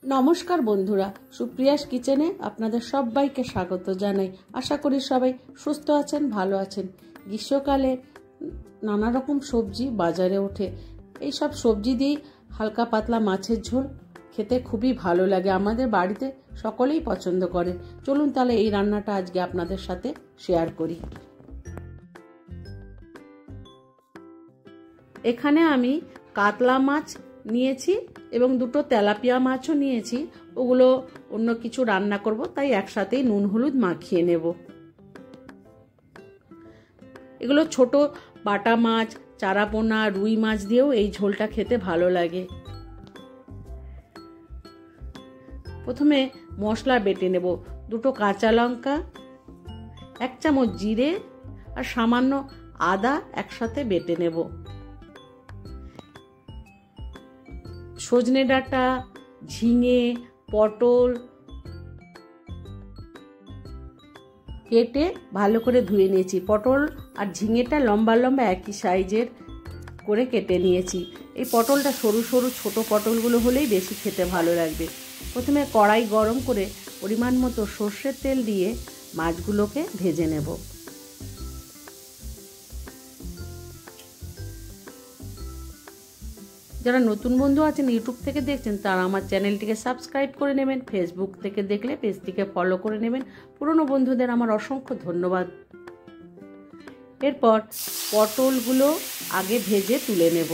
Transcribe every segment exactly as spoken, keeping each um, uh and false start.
নমস্কার বন্ধুরা, সুপ্রিয়াস কিচেনে আপনাদের সবাইকে স্বাগত জানাই। আশা করি সবাই সুস্থ আছেন, ভালো আছেন। গ্রীষ্মকালে নানা রকম সবজি বাজারে ওঠে। এই সব সবজি দিয়ে হালকা পাতলা মাছের ঝোল খেতে খুবই ভালো লাগে, আমাদের বাড়িতে সকলেই পছন্দ করে। চলুন তাহলে এই রান্নাটা আজকে আপনাদের সাথে শেয়ার করি। এখানে আমি কাতলা মাছ নিয়েছি এবং দুটো তেলাপিয়া মাছও নিয়েছি। ওগুলো অন্য কিছু রান্না করব, তাই একসাথেই নুন হলুদ মাখিয়ে নেব। এগুলো ছোট বাটা মাছ, চারাপোনা, রুই মাছ দিয়েও এই ঝোলটা খেতে ভালো লাগে। প্রথমে মশলা বেটে নেব। দুটো কাঁচা লঙ্কা, এক চামচ জিরে আর সামান্য আদা একসাথে বেটে নেব। সজনে ডাঁটা, ঝিঙে, পটল কেটে ভালো করে ধুয়ে নিয়েছি। পটল আর ঝিঙেটা লম্বা লম্বা একই সাইজের করে কেটে নিয়েছি। এই পটলটা সরু সরু ছোট পটলগুলো হলেই বেশি খেতে ভালো লাগবে। প্রথমে কড়াই গরম করে পরিমাণ মতো সর্ষের তেল দিয়ে মাছগুলোকে ভেজে নেব। যারা নতুন বন্ধু আছেন ইউটিউব থেকে দেখছেন তারা আমার চ্যানেলটিকে সাবস্ক্রাইব করে নেবেন। ফেসবুক থেকে দেখলে পেজটিকে ফলো করে নেবেন। পুরনো বন্ধুদের আমার অসংখ্য ধন্যবাদ। এরপর পটলগুলো আগে ভেজে তুলে নেব।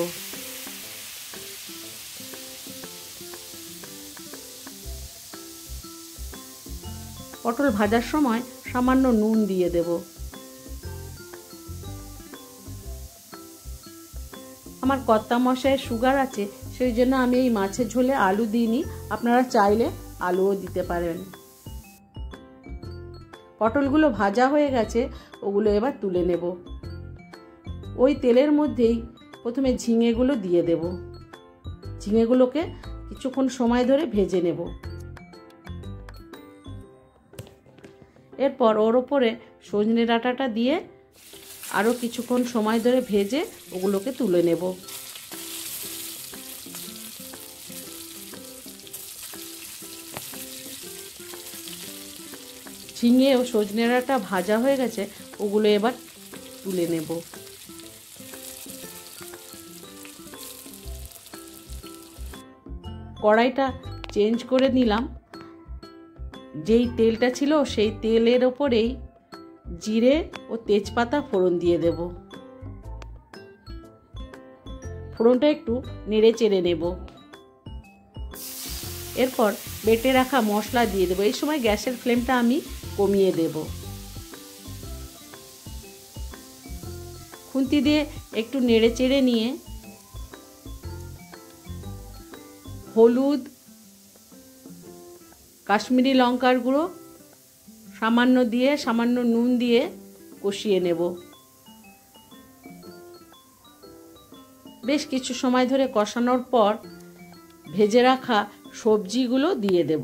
পটল ভাজার সময় সামান্য নুন দিয়ে দেব। আমার কর্তা মশাইয়ের সুগার আছে, সেই জন্য আমি এই মাছের ঝোলে আলু দিইনি। আপনারা চাইলে আলুও দিতে পারেন। পটলগুলো ভাজা হয়ে গেছে, ওগুলো এবার তুলে নেব। ওই তেলের মধ্যেই প্রথমে ঝিঙেগুলো দিয়ে দেব। ঝিঙেগুলোকে কিছুক্ষণ সময় ধরে ভেজে নেব। এরপর ওর ওপরে সজনে ডাঁটাটা দিয়ে আরও কিছুক্ষণ সময় ধরে ভেজে ওগুলোকে তুলে নেব। ঝিঙে ও সজনে ডাঁটা ভাজা হয়ে গেছে, ওগুলো এবার তুলে নেব। কড়াইটা চেঞ্জ করে নিলাম। যেই তেলটা ছিল সেই তেলের ওপরেই জিরে ও তেজপাতা ফোড়ন দিয়ে দেব। ফোড়নটা একটু নেড়ে চেড়ে নেব। এরপর বেটে রাখা মশলা দিয়ে দেব। এই সময় গ্যাসের ফ্লেমটা আমি কমিয়ে দেব। খুন্তি দিয়ে একটু নেড়ে চেড়ে নিয়ে হলুদ, কাশ্মীরি লঙ্কার গুঁড়ো সামান্য দিয়ে সামান্য নুন দিয়ে কষিয়ে নেব। বেশ কিছু সময় ধরে কষানোর পর ভেজে রাখা সবজিগুলো দিয়ে দেব।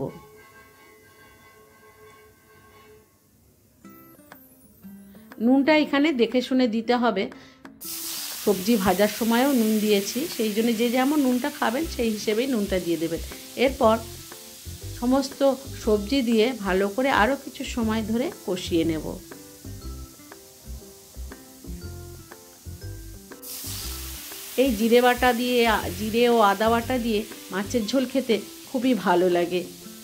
নুনটা এখানে দেখে শুনে দিতে হবে। সবজি ভাজার সময়ও নুন দিয়েছি, সেই জন্য যে যেমন নুনটা খাবেন সেই হিসেবেই নুনটা দিয়ে দেবেন। এরপর সমস্ত সবজি দিয়ে ভালো করে আরও কিছু সময় ধরে কষিয়ে নেব। এই জিরে বাটা দিয়ে, জিরে ও আদা বাটা দিয়ে মাছের ঝোল খেতে খুবই ভালো লাগে।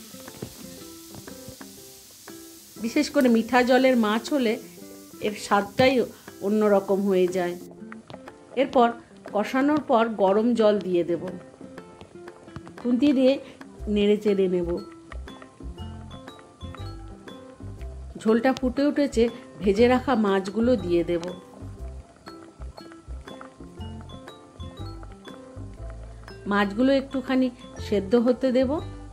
বিশেষ করে মিঠা জলের মাছ হলে এর স্বাদটাই অন্যরকম হয়ে যায়। এরপর কষানোর পর গরম জল দিয়ে দেব। খুন্তি দিয়ে নেড়ে চেড়ে নেব। ঝোলটা ফুটে উঠেছে, ভেজে রাখা মাছগুলো দিয়ে দেব। মাছগুলো একটুখানি সেদ্ধ হতে দেব।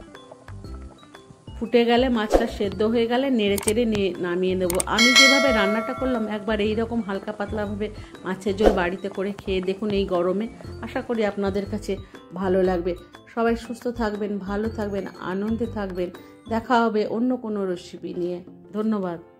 ফুটে গেলে, মাছটা সেদ্ধ হয়ে গেলে নেড়ে চেড়ে নামিয়ে নেব। আমি যেভাবে রান্নাটা করলাম একবার এই রকম হালকা পাতলাভাবে মাছের ঝোল বাড়িতে করে খেয়ে দেখুন এই গরমে। আশা করি আপনাদের কাছে ভালো লাগবে। সবাই সুস্থ থাকবেন, ভালো থাকবেন, আনন্দে থাকবেন। দেখা হবে অন্য কোনো রেসিপি নিয়ে। ধন্যবাদ।